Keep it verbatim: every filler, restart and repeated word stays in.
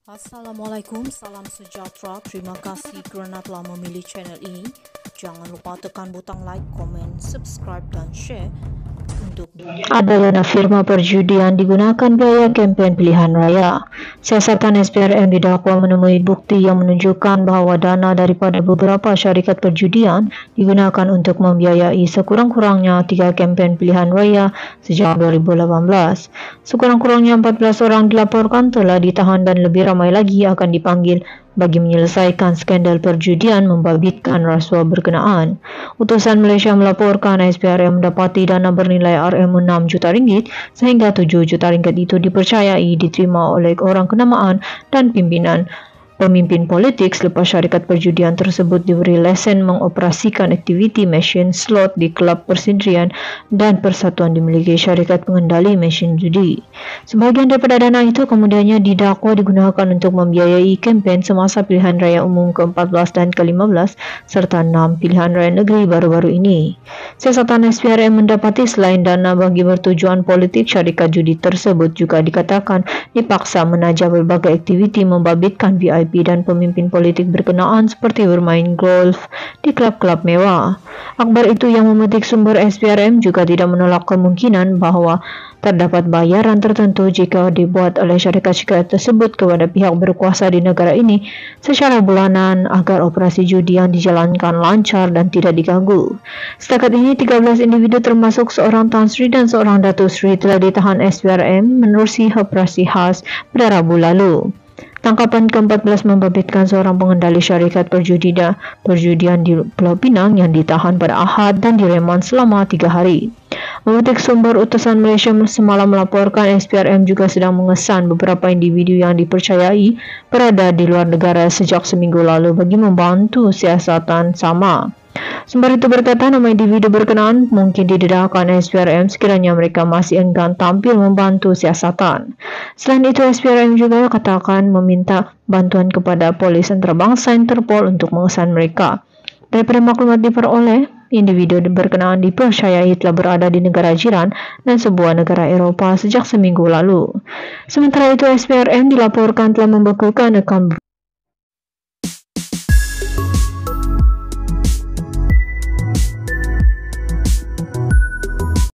Assalamualaikum, salam sejahtera. Terima kasih kerana telah memilih channel ini. Jangan lupa tekan butang like, komen, subscribe dan share untuk ada dana firma perjudian digunakan biaya kempen pilihan raya. Siasatan S P R M didakwa menemui bukti yang menunjukkan bahawa dana daripada beberapa syarikat perjudian digunakan untuk membiayai sekurang-kurangnya tiga kempen pilihan raya sejak dua ribu lapan belas. Sekurang-kurangnya empat belas orang dilaporkan telah ditahan dan lebih ramai lagi akan dipanggil bagi menyelesaikan skandal perjudian membabitkan rasuah berkenaan. Utusan Malaysia melaporkan S P R M mendapati dana bernilai R M enam juta ringgit sehingga tujuh juta ringgit itu dipercayai diterima oleh orang kenamaan dan pimpinan pemimpin politik selepas syarikat perjudian tersebut diberi lesen mengoperasikan aktiviti mesin slot di kelab persendirian dan persatuan dimiliki syarikat pengendali mesin judi. Sebahagian daripada dana itu kemudiannya didakwa digunakan untuk membiayai kempen semasa pilihan raya umum ke empat belas dan ke lima belas serta enam pilihan raya negeri baru-baru ini. Siasatan S P R M mendapati selain dana bagi bertujuan politik, syarikat judi tersebut juga dikatakan dipaksa menaja berbagai aktiviti membabitkan V I P dan pemimpin politik berkenaan seperti bermain golf di klub-klub mewah. Akhbar itu yang memetik sumber S P R M juga tidak menolak kemungkinan bahawa terdapat bayaran tertentu jika dibuat oleh syarikat-syarikat tersebut kepada pihak berkuasa di negara ini secara bulanan agar operasi judi yang dijalankan lancar dan tidak diganggu. Setakat ini, tiga belas individu termasuk seorang Tan Sri dan seorang Datuk Sri telah ditahan S P R M menerusi operasi khas pada Rabu lalu. Tangkapan ke empat belas membabitkan seorang pengendali syarikat perjudian, perjudian di Pulau Pinang yang ditahan pada Ahad dan direman selama tiga hari. Memetik sumber utusan Malaysia semalam melaporkan S P R M juga sedang mengesan beberapa individu yang dipercayai berada di luar negara sejak seminggu lalu bagi membantu siasatan sama. Sumber itu berkata nama individu berkenaan mungkin didedahkan S P R M sekiranya mereka masih enggan tampil membantu siasatan. Selain itu, S P R M juga katakan meminta bantuan kepada polis antarabangsa Interpol untuk mengesan mereka. Daripada maklumat diperoleh, individu berkenaan dipercayai telah berada di negara jiran dan sebuah negara Eropah sejak seminggu lalu. Sementara itu, S P R M dilaporkan telah membekukan akaun